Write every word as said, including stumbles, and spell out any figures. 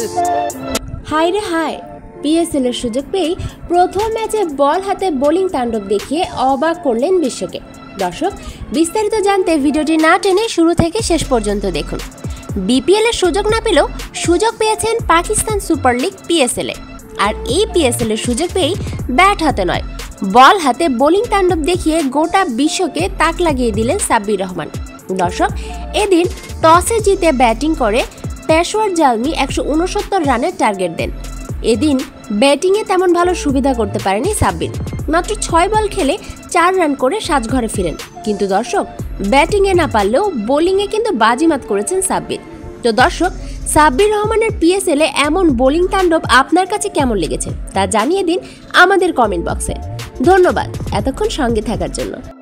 হায় রে হায়, পিএসএল এর সুযোগ পেয়ে প্রথম ম্যাচে বল হাতে বোলিং তাণ্ডব দেখিয়ে অবাক করলেন বিশ্বকে। দর্শক, বিস্তারিত জানতে ভিডিওটি না টেনে শুরু থেকে শেষ পর্যন্ত দেখুন। বিপিএল এর সুযোগ না পেলেও সুযোগ পেয়েছেন পাকিস্তান সুপার লিগ পিএসএল এ। আর এই পিএসএল এর সুযোগ পেয়েই ব্যাট হাতে নয়, বল হাতে বোলিং তাণ্ডব দেখিয়ে গোটা বিশ্বকে তাক লাগিয়ে দিলেন সাব্বির রহমান। দর্শক, এদিন টসে জিতে ব্যাটিং করে পেশোয়ার জালমি একশো উনসত্তর রানের টার্গেট দেন। এদিন ব্যাটিংয়ে তেমন ভালো সুবিধা করতে পারেনি সাব্বির, মাত্র ছয় বল খেলে চার রান করে সাজঘরে ফিরেন। কিন্তু দর্শক, ব্যাটিংয়ে না পারলেও বোলিংয়ে কিন্তু বাজিমাত করেছেন সাব্বির। তো দর্শক, সাব্বির রহমানের পিএসএল এ এমন বোলিং তাণ্ডব আপনার কাছে কেমন লেগেছে তা জানিয়ে দিন আমাদের কমেন্ট বক্সে। ধন্যবাদ এতক্ষণ সঙ্গে থাকার জন্য।